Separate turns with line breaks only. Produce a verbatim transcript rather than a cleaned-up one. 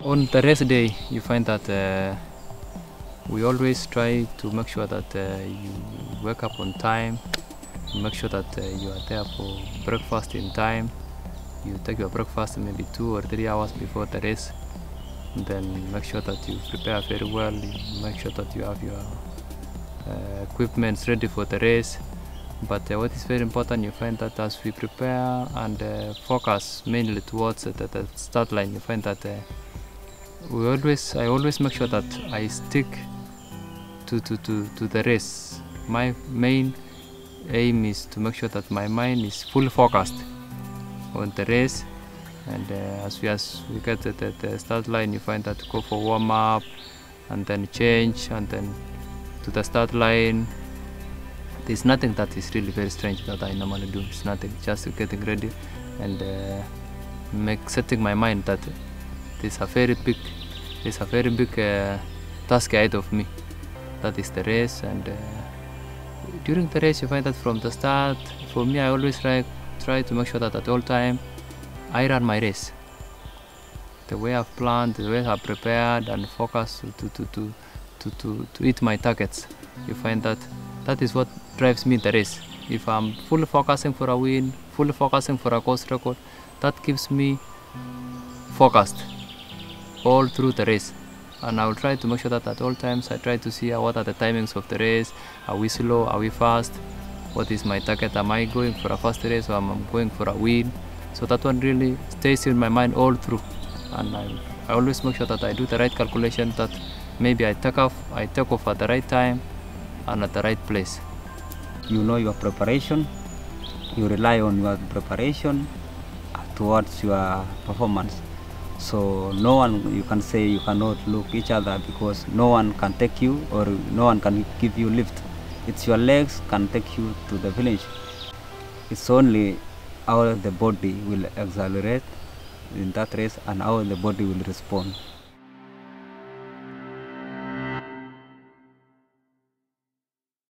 On the race day, you find that uh, we always try to make sure that uh, you wake up on time, make sure that uh, you are there for breakfast in time. You take your breakfast maybe two or three hours before the race. Then make sure that you prepare very well. You make sure that you have your uh, equipment ready for the race. But uh, what is very important, you find that as we prepare and uh, focus mainly towards uh, the, the start line, you find that uh, we always, I always make sure that I stick to, to, to, to the race. My main aim is to make sure that my mind is fully focused on the race. And uh, as we as we get to the, the start line, you find that go for warm up and then change and then to the start line. There's nothing that is really very strange that I normally do. It's nothing, just getting ready and uh, make setting my mind that there's a very big, there's a very big uh, task ahead of me. That is the race, and uh, during the race you find that from the start, for me I always try try to make sure that at all time I run my race. The way I've planned, the way I've prepared and focused to to to to to, to hit my targets. You find that that is what drives me in the race. If I'm fully focusing for a win, fully focusing for a course record, that keeps me focused all through the race. And I will try to make sure that at all times I try to see uh, what are the timings of the race. Are we slow? Are we fast? What is my target? Am I going for a fast race or am I going for a win? So that one really stays in my mind all through. And I, I always make sure that I do the right calculation, that maybe I take off, I take off at the right time and at the right place.
You know your preparation, you rely on your preparation towards your performance. So no one, you can say you cannot look each other because no one can take you or no one can give you lift. It's your legs can take you to the finish. It's only how the body will accelerate in that race and how the body will respond.